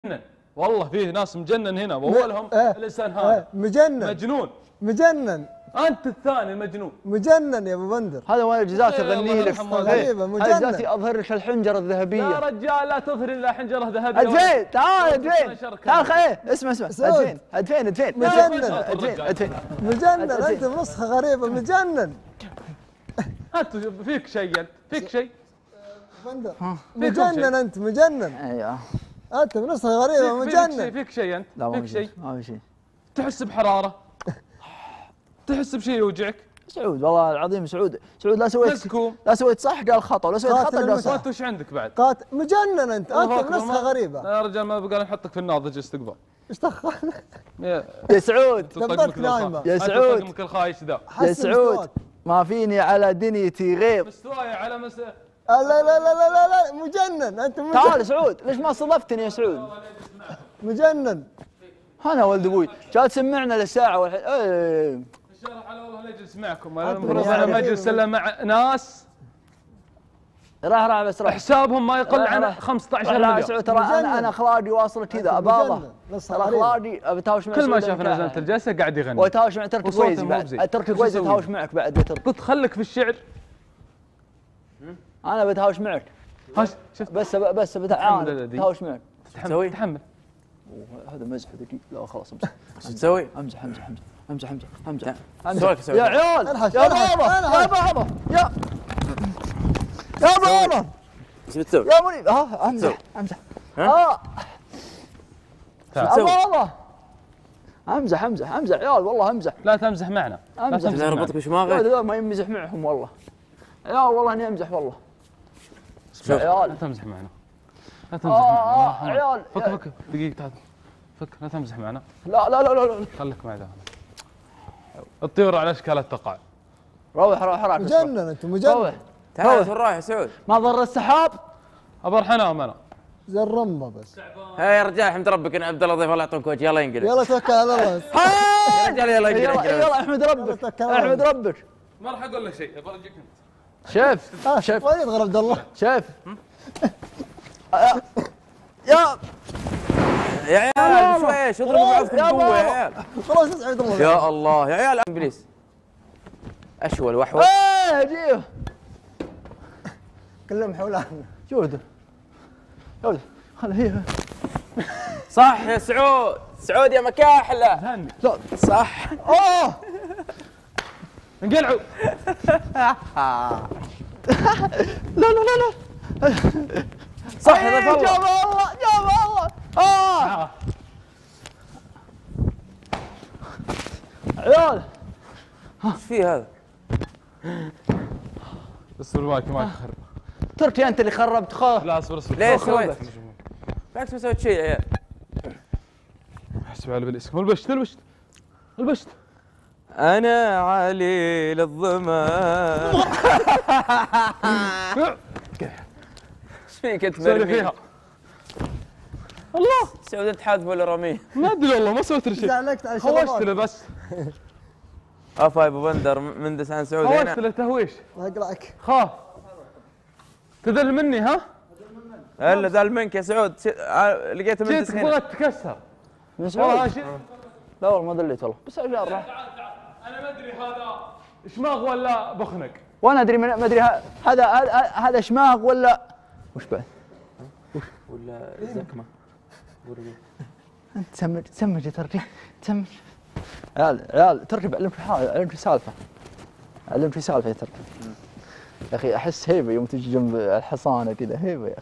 مجنن والله، فيه ناس مجنن هنا واولهم الانسان هذا مجنن مجنون. مجنن انت الثاني المجنون. مجنن يا ابو بندر. هذا وين جزات اغنيه لك غريبه مجنن. هذا جزاتي اظهر لك الحنجره الذهبيه. يا رجال لا تظهر الا حنجره ذهبيه. ادفين تعال ادفين تعال خير اسمع ادفين مجنن مجنن. انت نسخه غريبه مجنن. انت فيك شيء، انت فيك شيء بندر مجنن. انت مجنن. ايوه انت بنسخه غريبه مجنن. فيك شيء انت. لا فيك شيء. ما في شيء. تحس بحراره، تحس بشيء يوجعك. سعود والله العظيم سعود لا سويت صح قال خطا، ولا سويت خطا قال صح. وانت وش عندك بعد؟ مجنن. انت بنسخه غريبه. يا رجال ما بقى نحطك في الناضج استقبال. ايش دخل؟ يا سعود دبرت نايمه. يا سعود طقمك الخايس ذا. يا سعود ما فيني على دنيتي غير مستواي على لا لا لا لا لا مجنن. انت مجنن. تعال سعود ليش ما صدفتني يا سعود؟ مجنن. انا ولد ابوي جال تسمعنا للساعه والحين الشرح على والله نجلس معكم. المفروض انا مجلس الا مع ناس راح بس حسابهم ما يقل عن 15 مليون. لا سعود ترى انا اخلاقي واصله كذا اباضه. ترى اخلاقي بتهاوش مع كل ما شاف نزلت الجلسه قاعد يغني وتهاوش مع ترك كويس بعد. ترك كويس يتهاوش معك بعد يا ترك. قلت خليك في الشعر. انا بتهاوش معك. شفت بس بتهاوش معك. تحمل. هذا مزح ذكي. لا خلاص امزح. ايش تسوي؟ امزح يا عيال يا بابا يا بابا ايش بتسوي؟ يا منيب امزح والله امزح عيال والله امزح. لا تمزح معنا. امزح ربطك بشماغك. لا ما يمزح معهم والله. يا والله اني امزح والله. يا عيال لا تمزح معنا. لا تمزح معنا. عيال فك دقيقة تعال. فك لا تمزح معنا. لا خليك معي. الطيور على اشكالها تقع. روح مجنن. انت مجنن. تعال وين رايح يا سعود؟ ما ضر السحاب. ابرح انام انا. زي الرمه بس. هاي يا رجال احمد ربك ان عبد الله ضيف الله يعطيك وجه. يلا ينقلب. يلا توكل على الله. يا رجال يلا ينقلب. يلا احمد ربك. ما راح اقول لك شيء ابغى انت. شيف وين يدخل عبد الله؟ شيف يا عيال شويش اضربوا بعضكم قوه يا عيال. خلاص اسعد الله. يا الله يا عيال ابليس اشول وحول. جيو كلهم حولنا. جودة هلا هي صح يا سعود يا مكاحله. لا صح. انقلعوا. لا صح يا ضيف الله. جاب الله عيال ايش في هذا؟ اصبر باكي ما تخرب. تركي انت اللي خربت خوف. لا اصبر ليه سويت؟ بالعكس ما سويت شيء يا عيال. احسب على بالاسم. البشت انا علي للظما. ايش فيك انت سوي فيها. الله سعود انت حاذف ولا رميه؟ ما ادري والله ما سويت شيء. زعلقت على هوشت له بس. افا يا ابو بندر مندس عن سعود هوشت هنا. له تهويش. اقلعك. خاف تذل مني ها؟ الا ذل منك يا سعود. لقيته مندس هنا. بغيت تكسر. لا والله ما دليت والله بس عشان تعال انا ما ادري هذا شماغ ولا بخنق. وانا ادري ما ادري هذا شماغ ولا وش بعد؟ ولا زكمه. انت تسمج يا تركي تسمج. عيال تركي علمك سالفه يا تركي. يا اخي احس هيبه يوم تجي جنب الحصانه كذا هيبه يا اخي.